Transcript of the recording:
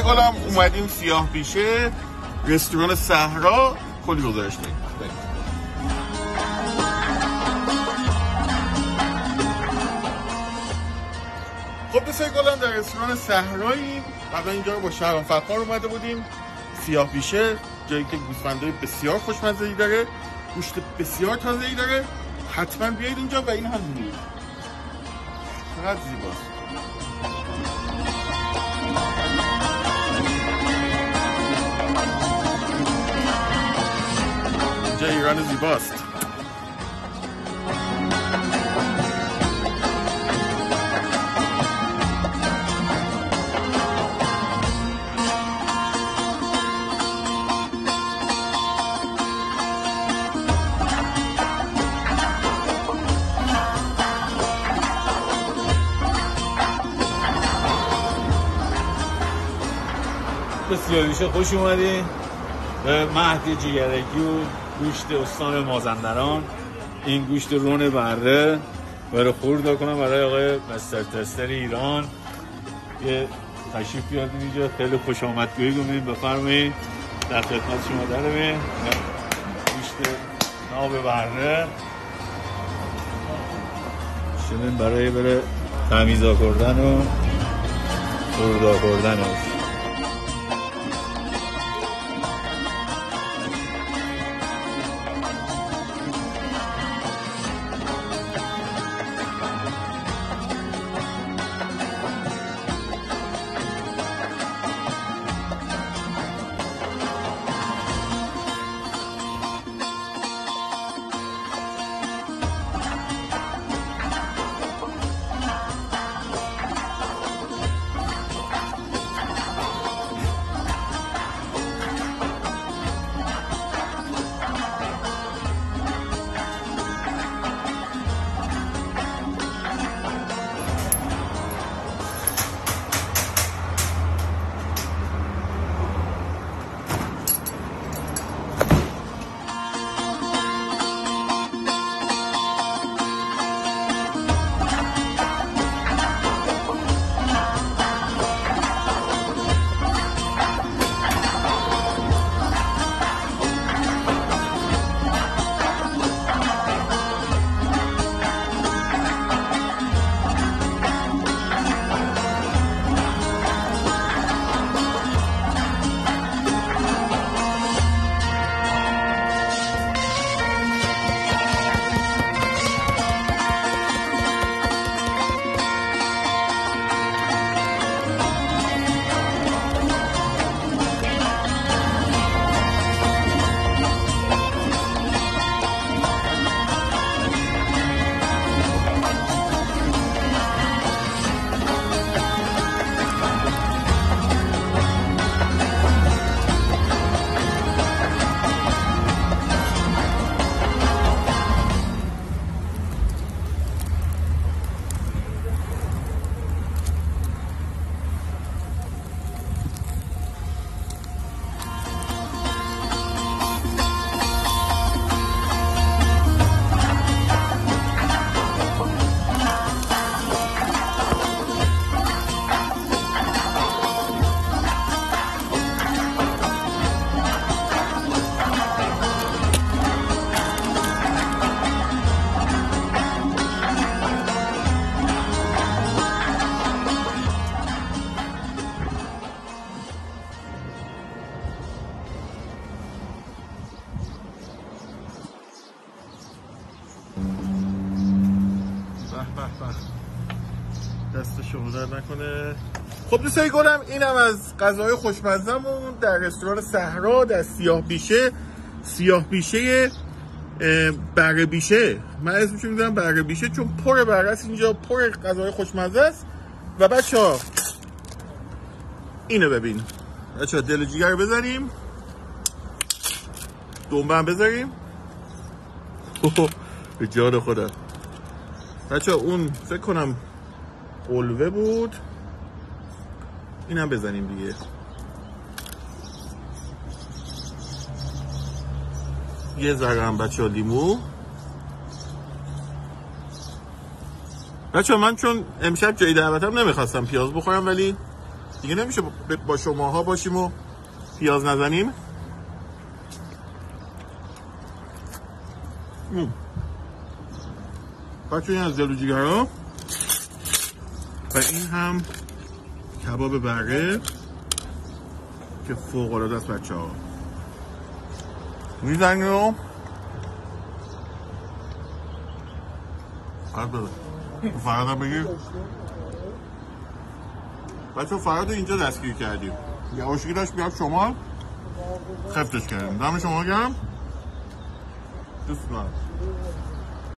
گلم اومدیم سیاه بیشه رستوران صحرا، کلی گذاشت داریم. خب دوستای گلم در رستوران صحرایی قبلا اینجا رو با شهران فتار اومده بودیم. سیاه بیشه جایی که گوسفندی بسیار خوشمزه‌ای داره، گوشت بسیار تازه‌ای داره. حتما بیایید اینجا و این هم می‌بینید چقدر زیباست. اینجا ایران زیباست. سیاه بیشه خوش اومدین به مهد جیگرگی و گوشت استان مازندارن. این گوشت رون بره برای خورد کنم برای آقای مستر تستر ایران. یه تشریف بیارید اینجا، خیلی خوش آمدگویی کنید، بفرمایید در خدمت شما داریم. گوشت ناب بره شدیم برای تمیزا کردن و خوردا کردن و دست شما در نکنه. خب دوستای گلم اینم از غذاهای خوشمزه‌مون در رستوران صحرا در سیاه بیشه. سیاه بیشه بره بیشه، من اسمش میذارم بره بیشه چون پر بره است اینجا، پر غذاهای خوشمزه است. و بچه‌ها اینو ببین بچه‌ها، دل جیگر رو بذاریم، دنبه هم بذاریم. به جان خدا بچه‌ها اون فکر کنم قلوه بود، اینم بزنیم دیگه. یه ذره هم بچه‌ها لیمو. بچه‌ها من چون امشب جای دعوتم نمیخواستم پیاز بخورم، ولی دیگه نمیشه با شماها باشیم و پیاز نزنیم. بچه این از دل و جیگرها و این هم کباب بره که فوق العاده است بچه ها. میزنیم و فراد هم بگیر بچه فراد اینجا دستگیر کردیم، یواشکی داشت بیاد شما خفتش کردیم. دم شما گرم، دوست دارم.